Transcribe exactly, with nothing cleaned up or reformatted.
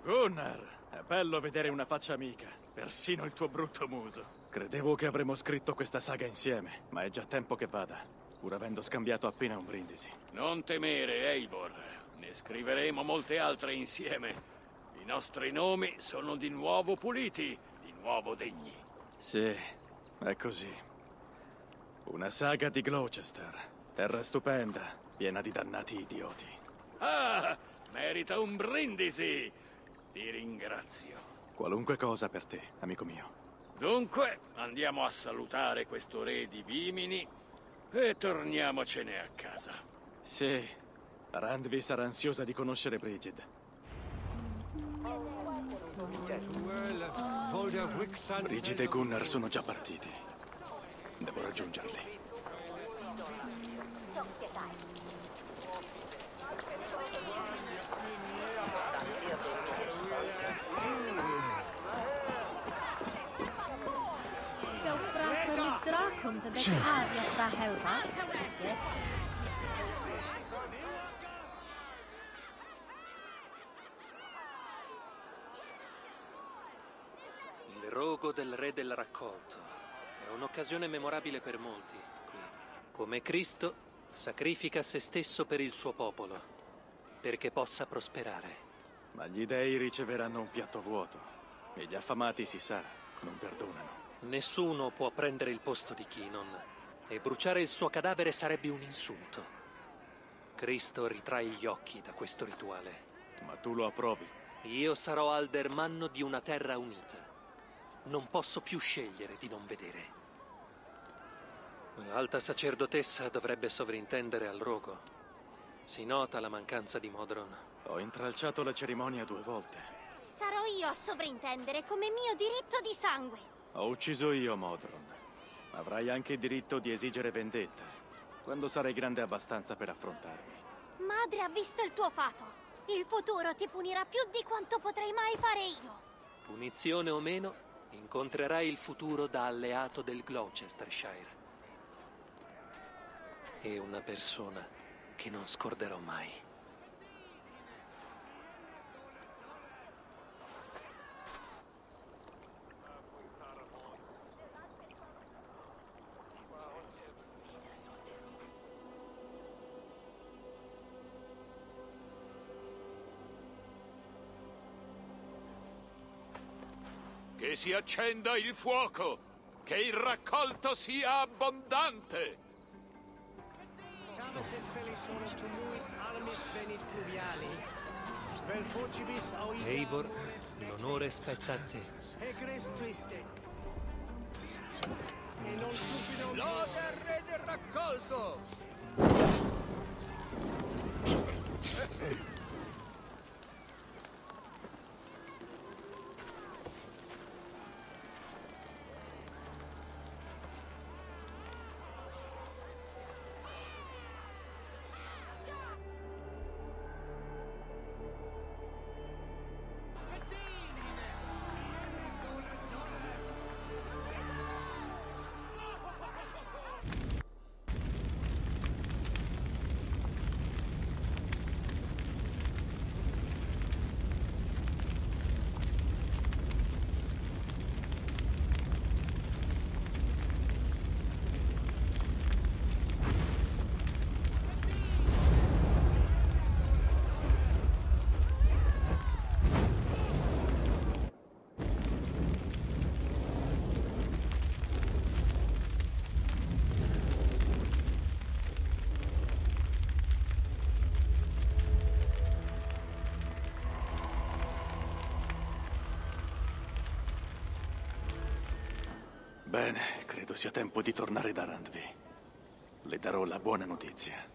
Gunnar, è bello vedere una faccia amica, persino il tuo brutto muso. Credevo che avremmo scritto questa saga insieme, ma è già tempo che vada, pur avendo scambiato appena un brindisi. Non temere, Eivor. Ne scriveremo molte altre insieme. I nostri nomi sono di nuovo puliti, di nuovo degni. Sì, è così. Una saga di Gloucester, terra stupenda, piena di dannati idioti. Ah, merita un brindisi! Ti ringrazio. Qualunque cosa per te, amico mio. Dunque, andiamo a salutare questo re di Vimini e torniamocene a casa. Sì, Randvi sarà ansiosa di conoscere Brigid. Brigid e Gunnar sono già partiti. Devo raggiungerli. Il rogo del re del raccolto è un'occasione memorabile per molti qui. Come Cristo sacrifica se stesso per il suo popolo, perché possa prosperare. Ma gli dei riceveranno un piatto vuoto. E gli affamati, si sa, non perdonano. Nessuno può prendere il posto di Kinon, e bruciare il suo cadavere sarebbe un insulto. Cristo ritrae gli occhi da questo rituale. Ma tu lo approvi? Io sarò aldermanno di una terra unita. Non posso più scegliere di non vedere. L'alta sacerdotessa dovrebbe sovrintendere al rogo. Si nota la mancanza di Modron. Ho intralciato la cerimonia due volte. Sarò io a sovrintendere come mio diritto di sangue. Ho ucciso io Modron. Avrai anche il diritto di esigere vendetta, quando sarai grande abbastanza per affrontarmi. Madre ha visto il tuo fato. Il futuro ti punirà più di quanto potrei mai fare io. Punizione o meno, incontrerai il futuro da alleato del Gloucestershire. E una persona che non scorderò mai. Che si accenda il fuoco! Che il raccolto sia abbondante! Eivor, l'onore spetta a te. Lode al re del raccolto! Bene, credo sia tempo di tornare da Randvi. Le darò la buona notizia.